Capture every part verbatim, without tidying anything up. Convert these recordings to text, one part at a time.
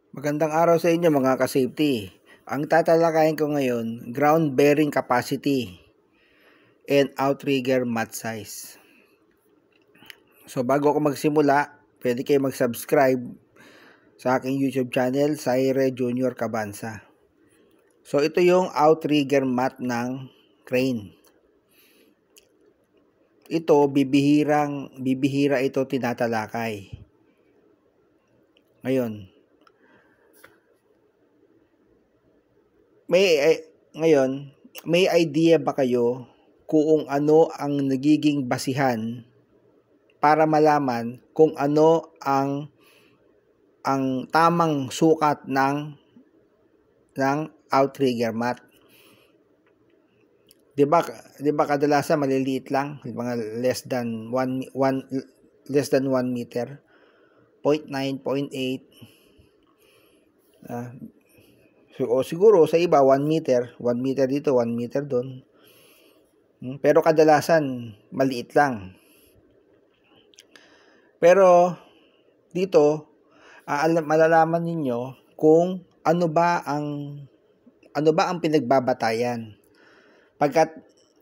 Magandang araw sa inyo mga ka-safety. Ang tatalakayin ko ngayon, ground bearing capacity and outrigger mat size. So bago ako magsimula, pwede kayo mag-subscribe sa aking YouTube channel, Saire Junior Cabanza. So ito yung outrigger mat ng crane. Ito, bibihirang, bibihira ito tinatalakay. Ngayon, May eh, ngayon, may idea ba kayo kung ano ang nagiging basihan para malaman kung ano ang ang tamang sukat ng ng outrigger mat? 'Di ba? 'Di ba kadalasan maliliit lang, mga less than one less than one meter, zero point nine, zero point eight. Ah, So, o siguro sa iba one meter, one meter dito, one meter doon. Pero kadalasan maliit lang. Pero dito aalam, malalaman ninyo kung ano ba ang ano ba ang pinagbabatayan. Pagkat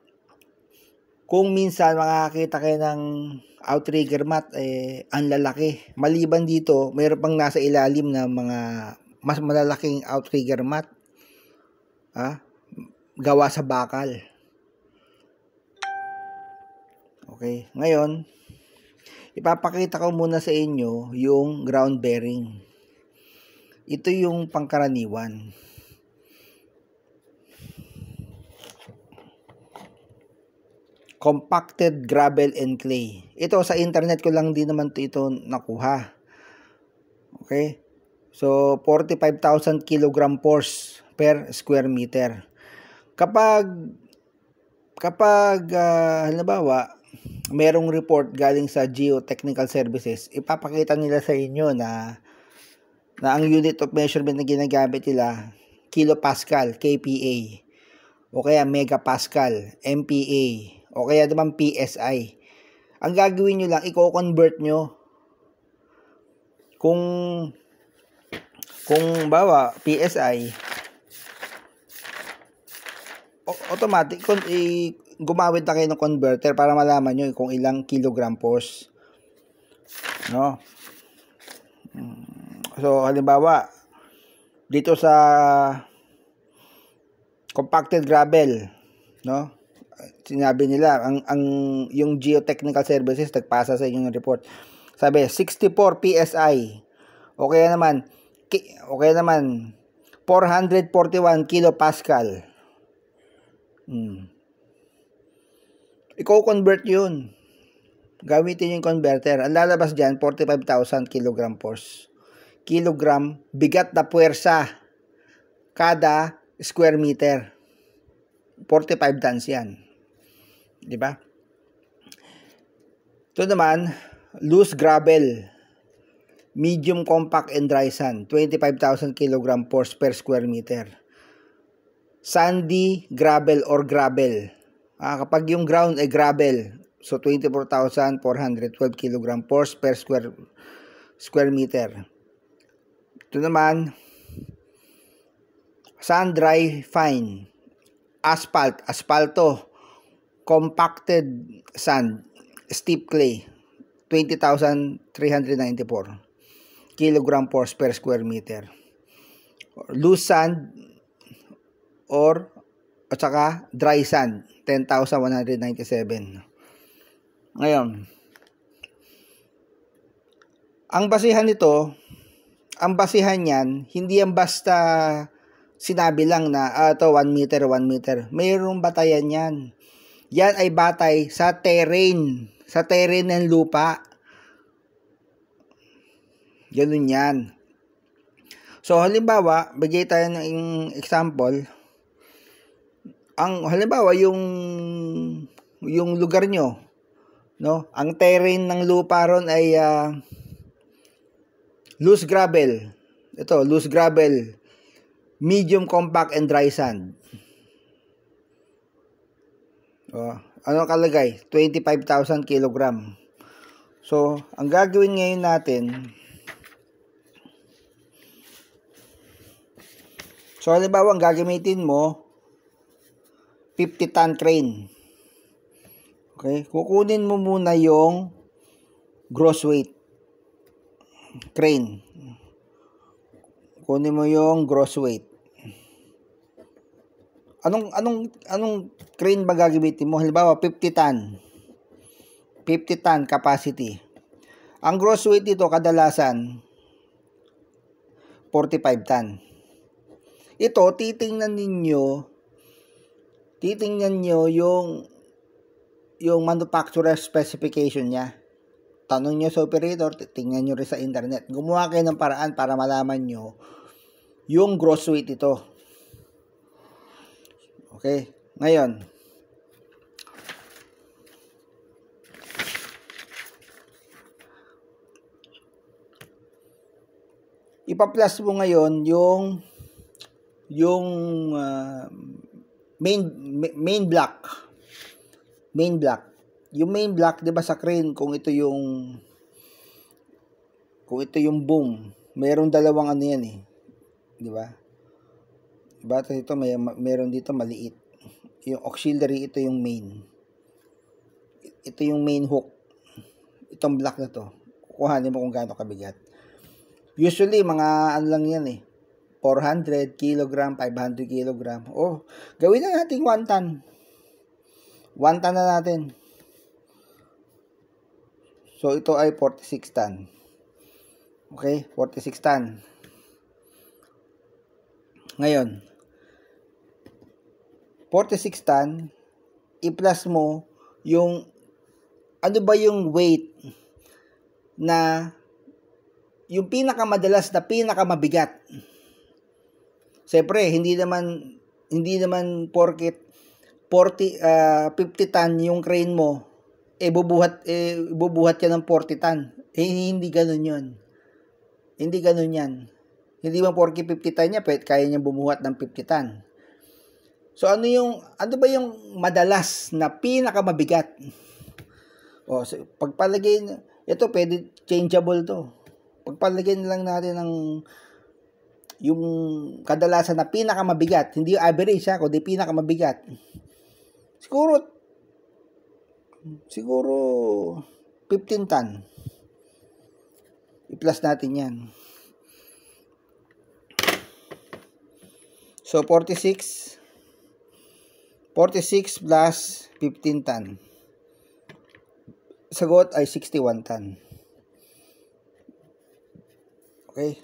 kung minsan makakita kayo ng outrigger mat, eh, ang lalaki. Maliban dito, mayroon pang nasa ilalim na mga mas malalaking outrigger mat, ah, gawa sa bakal. Okay, ngayon ipapakita ko muna sa inyo yung ground bearing. Ito yung pangkaraniwan. Compacted gravel and clay. Ito sa internet ko lang din naman ito nakuha. Okay? So, forty-five thousand kilogram force per square meter. Kapag, kapag, uh, halimbawa, merong report galing sa Geotechnical Services, ipapakita nila sa inyo na, na ang unit of measurement na ginagamit nila, kilopascal, K P A, o kaya megapascal, M P A, o kaya naman P S I. Ang gagawin nyo lang, i-convert nyo. Kung Kung bawa P S I, automatic kung i gumamit na kayo ng converter para malaman nyo kung ilang kilogram force, no? So halimbawa dito sa compacted gravel, no? Sinabi nila ang ang yung Geotechnical Services nagpasa sa inyo ng report. Sabi sixty-four P S I. O kaya naman Okay naman, four hundred forty-one kilopascal. Hmm. I-convert yun. Gamitin yung converter. Ang lalabas dyan, forty-five thousand kilogram force. Kilogram, bigat na puwersa kada square meter. forty-five tons yan. Diba? Ito naman, loose gravel. Medium, compact, and dry sand, twenty-five thousand kilogram force per square meter. Sandy, gravel, or gravel. Ah, kapag yung ground ay gravel, so twenty-four thousand four hundred twelve kilogram force per square, square meter. Ito naman, sand, dry, fine. Asphalt, asfalto. Compacted sand, steep clay, twenty thousand three hundred ninety-four kilogram force per square meter. Loose sand or at saka dry sand, ten thousand one hundred ninety-seven. Ngayon, ang basihan nito, ang basihan niyan, hindi yan basta sinabi lang na ah, ito one meter, one meter. Mayroong batayan yan. Yan ay batay sa terrain, sa terrain ng lupa. Ganun yan. So, halimbawa, bigay tayo ng example. Ang, halimbawa, yung, yung lugar nyo, no? Ang terrain ng lupa ron ay uh, loose gravel. Ito, loose gravel. Medium, compact, and dry sand. Oh, ano kalagay? twenty-five thousand kilogram. So, ang gagawin ngayon natin, So, halimbawa, ang gagamitin mo, fifty ton crane. Okay? Kukunin mo muna yung gross weight crane. Kunin mo yung gross weight. Anong anong anong crane ba gagamitin mo? Halimbawa, fifty ton. fifty ton capacity. Ang gross weight dito kadalasan forty-five ton. Ito, titingnan ninyo, titingnan nyo yung, yung manufacturer specification niya. Tanong nyo sa operator, tingnan nyo rin sa internet. Gumawa kayo ng paraan para malaman nyo yung gross weight ito. Okay? Ngayon, ipa-plus mo ngayon yung yung uh, main main block. Main block. Yung main block, 'di ba sa crane, kung ito yung kung ito yung boom, mayroong dalawang ano yan eh. 'Di ba? Diba ito may meron dito maliit. Yung auxiliary, ito yung main. Ito yung main hook. Itong block na to. Kukuhanin mo kung gaano kabigat. Usually mga ano lang yan eh. four hundred kilogram, five hundred kilogram. Oh, gawin na natin one ton. one ton na natin. So, ito ay forty-six ton. Okay, forty-six ton. Ngayon, forty-six ton, i-plus mo yung, ano ba yung weight na, yung pinakamadalas na pinakamabigat. Siyempre, hindi naman, hindi naman porket forty, uh, fifty ton yung crane mo, eh bubuhat, eh bubuhat yan ng forty ton. Eh hindi ganun yun. Hindi ganun yan. Hindi man porket fifty ton niya, pwede kaya niya bumuhat ng fifty ton. So ano yung, ano ba yung madalas na pinakamabigat? O, so, pagpalagay, ito pwede changeable to. Pagpalagay lang natin ng yung kadalasan na pinakamabigat, hindi yung average ha, kundi pinakamabigat. Siguro, siguro, fifteen ton. I-plus natin yan. So, forty-six. forty-six plus fifteen ton. Sagot ay sixty-one ton. Okay.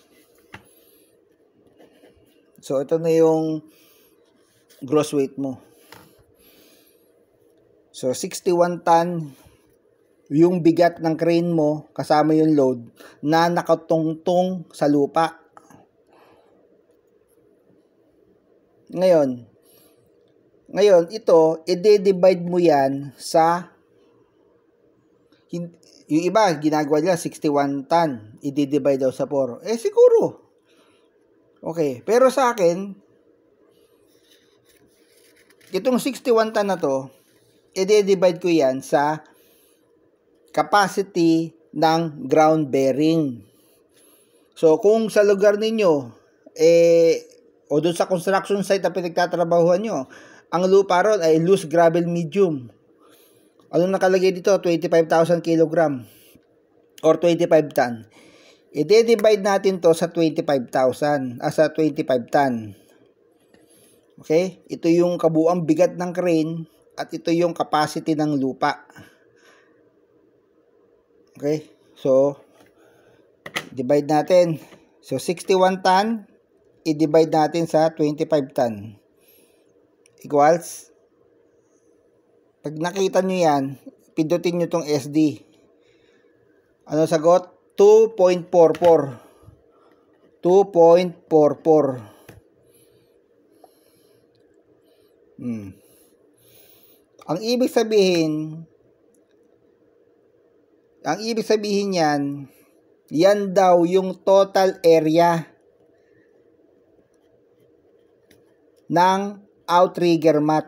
So, ito na yung gross weight mo. So, sixty-one ton yung bigat ng crane mo kasama yung load na nakatungtong sa lupa. Ngayon, ngayon ito, i-divide mo yan sa, yung iba, ginagawa nila sixty-one ton, i-divide daw sa four. Eh, siguro. Okay, pero sa akin, itong sixty-one ton na to, i-divide ko yan sa capacity ng ground bearing. So, kung sa lugar ninyo, eh, o doon sa construction site na pinagtatrabahuhan nyo, ang lupa ron ay loose gravel medium. Anong nakalagay dito? twenty-five thousand kilogram or twenty-five ton. I-divide natin to sa twenty-five thousand, ah, sa twenty-five ton. Okay? Ito yung kabuuang bigat ng crane at ito yung capacity ng lupa. Okay? So, divide natin. So, sixty-one ton, i-divide natin sa twenty-five ton. Equals, pag nakita nyo yan, pindutin nyo tong S D. Ano sagot? two point four four. two point four four. Hmm. Ang ibig sabihin, ang ibig sabihin yan, yan daw yung total area ng outrigger mat.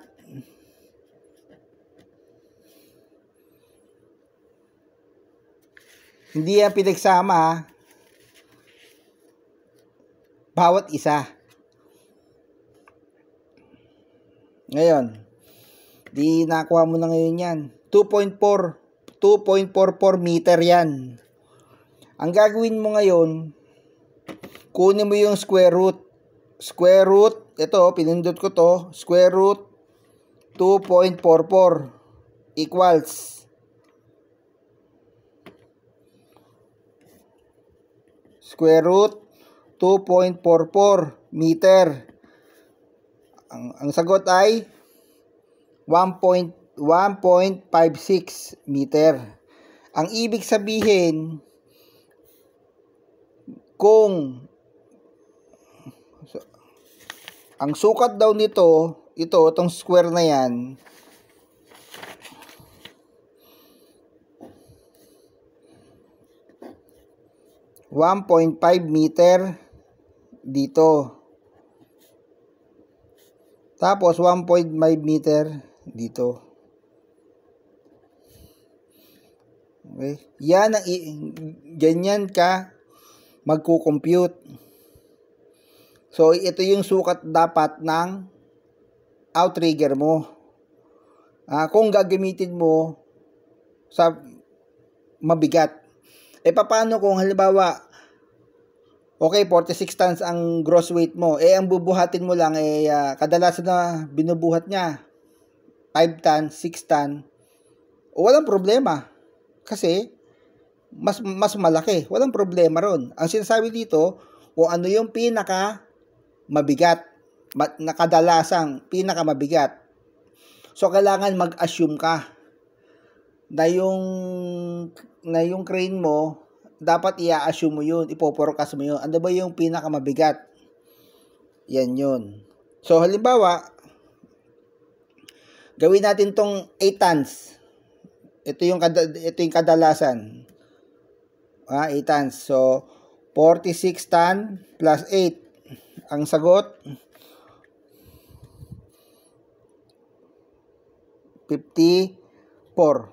Hindi yan pinagsama ha. Bawat isa. Ngayon, di nakuha mo na ngayon yan. two point four four meter yan. Ang gagawin mo ngayon, kunin mo yung square root. Square root, ito, pinindot ko to, square root two point four four equals square root two point four four meter. Ang, ang sagot ay one point five six meter. Ang ibig sabihin, kung so, ang sukat daw nito, ito, itong square na yan, one point five meter dito. Tapos, one point five meter dito. Okay? Yan ang, ganyan ka magko-compute. So, ito yung sukat dapat ng outrigger mo. Ah, kung gagamitin mo sa mabigat. Eh, paano kung halimbawa, okay, forty-six tons ang gross weight mo. Eh, ang bubuhatin mo lang, eh, uh, kadalasan na binubuhat niya, five tons, six tons. Walang problema. Kasi, mas, mas malaki. Walang problema ron. Ang sinasabi dito, kung ano yung pinaka mabigat, nakadalasang pinaka mabigat. So, kailangan mag-assume ka na yung, na yung crane mo, dapat i-assume mo yun, ipoforecast mo yun. Ano ba yung pinaka mabigat? Yan yun. So, halimbawa, gawin natin tong eight tons. Ito yung, ito yung kadalasan. Ah, eight tons. So, forty-six tons plus eight. Ang sagot, fifty-four.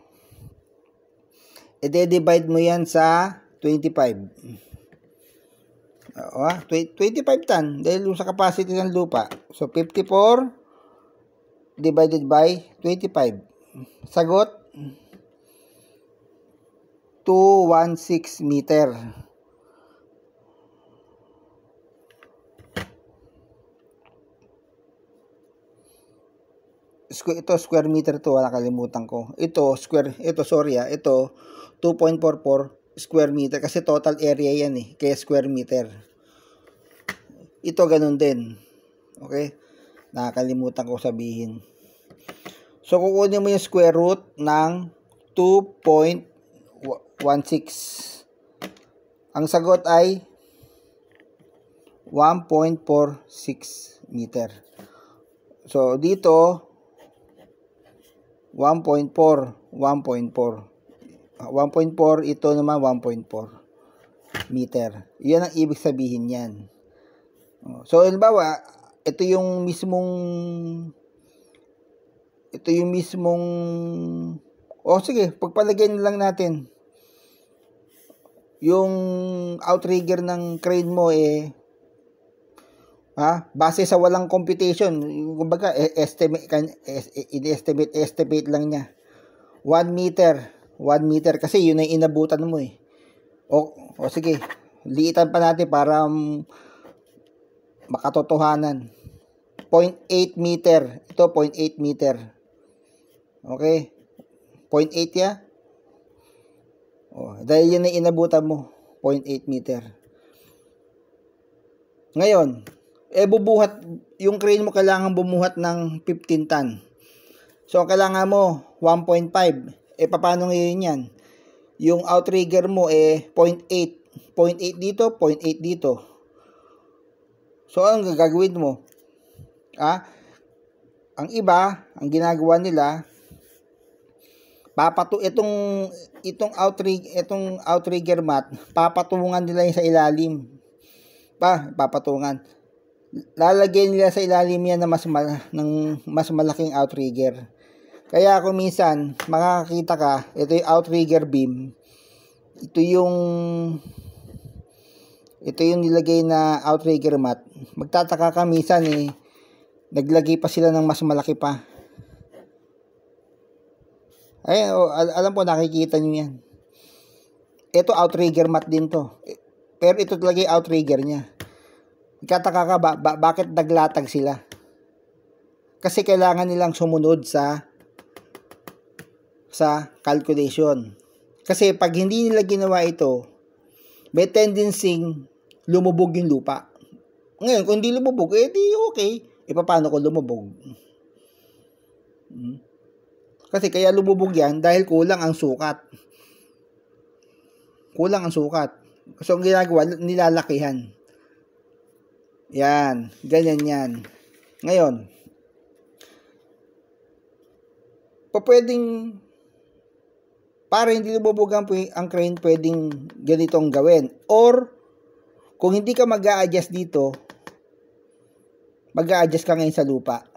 I-divide mo yan sa twenty-five. Uh, twenty-five ton dahil sa capacity ng lupa. So, fifty-four divided by twenty-five. Sagot, two hundred sixteen meter. Ito square meter to, nakalimutan ko. Ito square, ito sorry ah, ito two point four four square meter kasi total area yan eh, kaya square meter. Ito ganun din. Okay? Nakalimutan ko sabihin. So kukunin mo yung square root ng two point one six. Ang sagot ay one point four six meter. So dito one point four, one point four. one point four, ito naman one point four meter. Yan ang ibig sabihin yan. So, halimbawa, ito yung mismong ito yung mismong oh, sige, pagpalagyan lang natin. Yung outrigger ng crane mo eh ha, base sa walang computation, kumbaga estimate estimate estimate lang niya. one meter, one meter kasi yun ay inabutan mo eh. O, o sige, liitan pa natin para um, makatotohanan. zero point eight meter. Ito zero point eight meter. Okay? zero point eight ya. O, dahil yun ay inabutan mo, zero point eight meter. Ngayon, eh bubuhat, yung crane mo kailangan bumuhat ng fifteen ton. So, kailangan mo one point five. Eh, paano ngayon yan? Yung outrigger mo eh zero point eight. zero point eight dito, zero point eight dito. So, ang gagawin mo? Ah, ang iba, ang ginagawa nila, papatu itong itong outrigger, itong outrigger mat, papatungan nila yung sa ilalim. Pa, papatungan. Lalagyan nila sa ilalim yan na mas, mal ng mas malaking outrigger. Kaya kung minsan, makakita ka, ito yung outrigger beam. Ito yung ito yung nilagay na outrigger mat. Magtataka ka minsan eh, Naglagay pa sila ng mas malaki pa. Ay, oh, al alam po, nakikita nyo yan. Ito, outrigger mat din to. Pero ito talaga yung outrigger niya. Kataka ka ba, ba, bakit naglatag sila? Kasi kailangan nilang sumunod sa sa calculation. Kasi pag hindi nila ginawa ito, may tendency lumubog yung lupa. Ngayon, kung hindi lumubog, eh di okay. E paano kung lumubog? Hmm. Kasi kaya lumubog yan dahil kulang ang sukat. Kulang ang sukat. So, ang ginagawa, nilalakihan. Yan. Ganyan yan. Ngayon, pa pwedeng, para hindi lumubog ang, ang crane, pwedeng ganitong gawin. Or, kung hindi ka mag-a-adjust dito, mag-a-adjust ka ngayon sa lupa.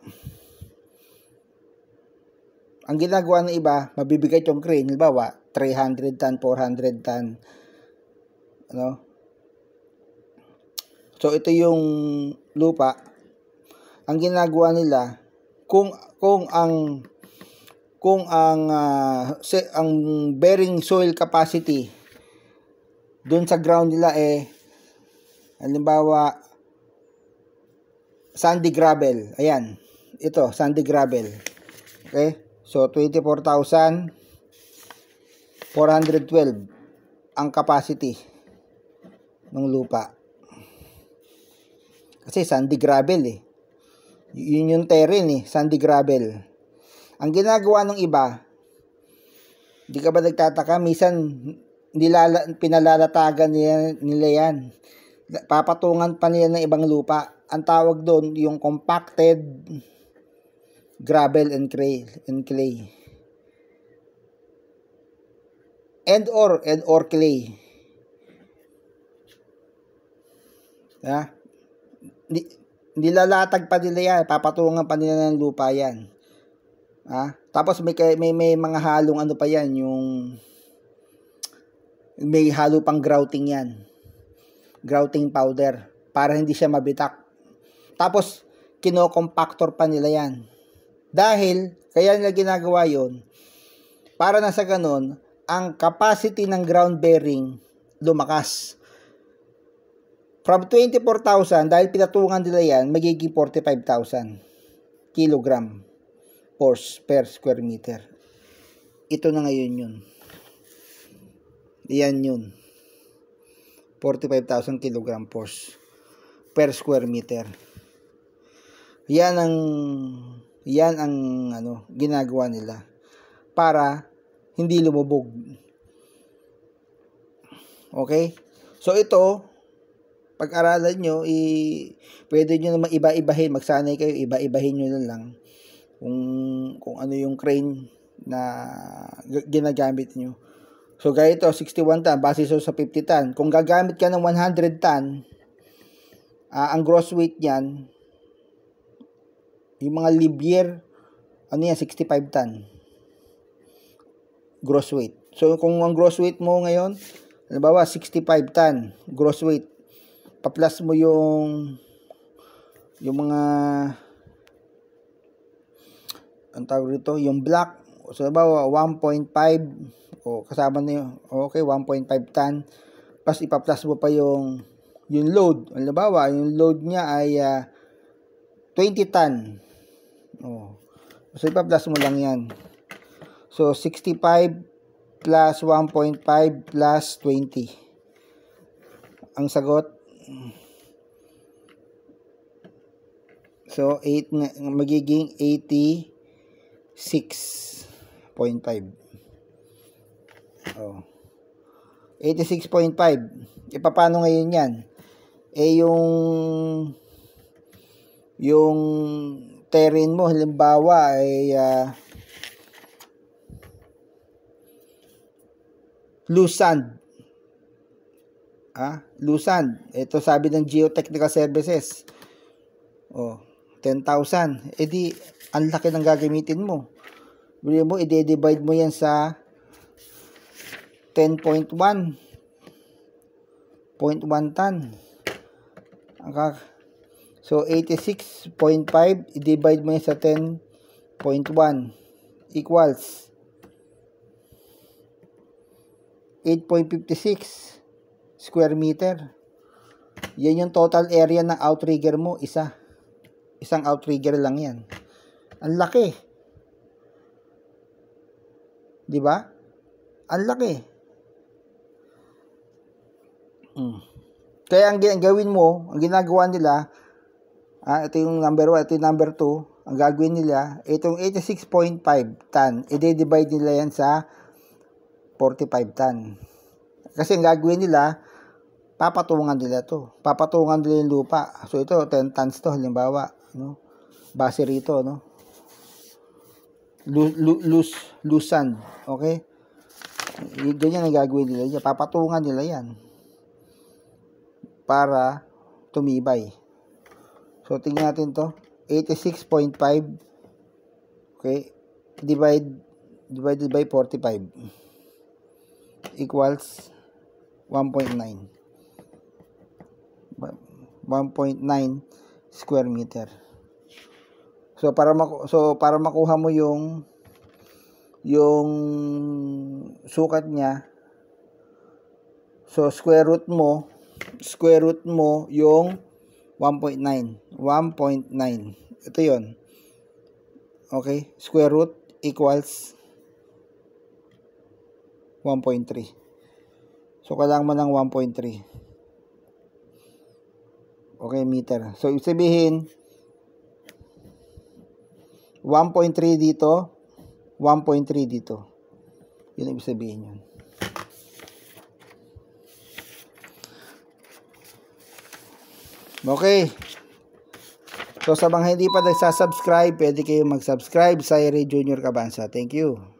Ang ginagawa ng iba, mabibigat yung crane. Halimbawa, three hundred ton, four hundred ton. Ano? So, ito yung lupa. Ang ginagawa nila, kung, kung ang, kung ang, uh, se, ang bearing soil capacity dun sa ground nila eh, halimbawa, sandy gravel. Ayan. Ito, sandy gravel. Okay? So, twenty-four thousand four hundred twelve ang capacity ng lupa. Kasi sandy gravel eh. Yun yung terrain eh, sandy gravel. Ang ginagawa ng iba, di ka ba nagtataka, minsan nilala, pinalalatagan nila, nila yan. Papatungan pa nila ng ibang lupa. Ang tawag doon, yung compacted gravel and clay, and clay. And or, and or clay. Ha? Nilalatag pa nila yan, papatungan pa nila ng lupa yan. Ha? Tapos may, may, may mga halong ano pa yan, yung may halo pang grouting yan. Grouting powder, para hindi siya mabitak. Tapos, kino-compactor pa nila yan. Dahil, kaya nila ginagawa yon para na sa ganun, ang capacity ng ground bearing lumakas. From twenty-four thousand, dahil pinatungan nila yan, magiging forty-five thousand kilogram force per square meter. Ito na ngayon yun. Yan yun. forty-five thousand kilogram force per square meter. Yan ang yan ang ano ginagawa nila para hindi lumubog. Okay? So ito, pag-aralan nyo, i pwede nyo naman iba-ibahin, magsanay kayo, iba-ibahin nyo na lang kung kung ano yung crane na ginagamit nyo. So ganito, sixty-one ton, base so sa fifty ton. Kung gagamit ka ng one hundred ton, uh, ang gross weight niyan, yung mga libier, ano yan, sixty-five ton. Gross weight. So, kung ang gross weight mo ngayon, halimbawa, sixty-five ton, gross weight, pa-plus mo yung, yung mga, ang tawag dito, yung black, so, halimbawa, one point five, o kasama na yun, okay, one point five ton, plus ipa-plus mo pa yung, yung load. Halimbawa, yung load niya ay uh, twenty ton. Oh. So, ipa-plus mo lang yan. So, sixty-five plus one point five plus twenty. Ang sagot, so, eight, magiging eighty-six point five. Oh. eighty-six point five. E, paano ngayon yan? Eh, yung yung terrain mo, halimbawa, ay uh, loose sand. Ah, loose sand. Ito sabi ng Geotechnical Services. Oh, ten thousand. Eh di, ang laki ng gagamitin mo. Bili mo, i-divide mo yan sa ten point one. zero point one ton. Ang So, eighty-six point five, i-divide mo yun sa ten point one equals eight point five six square meter. Yan yung total area ng outrigger mo, isa. Isang outrigger lang yan. Ang laki. Di ba? Ang laki. Mm. Kaya ang gawin mo, ang ginagawa nila, ah, ito yung number one, ito yung number two, ang gagawin nila, itong eighty-six point five ton, i-divide nila yan sa forty-five ton. Kasi ang gagawin nila, papatungan nila to. Papatungan nila yung lupa. So ito, ten tons to, halimbawa, no? Base rito, no? Loose, loose sand, okay? Ganyan ang gagawin nila. Papatungan nila yan para tumibay. So, tingnan natin to. eighty-six point five, okay, divide, divided by forty-five equals one point nine. one point nine square meter. So para maku so para makuha mo yung yung sukat niya, so square root mo, square root mo yung one point nine. one point nine. Ito 'yon. Okay? Square root equals one point three. So kailangan mo ng one point three. Okay, meter. So ibig sabihin one point three dito, one point three dito. Yun ibig sabihin yun. Okay. So sa mga hindi pa nagsasubscribe, pwede kayong mag-subscribe sa Ray Junior Cabanza. Thank you.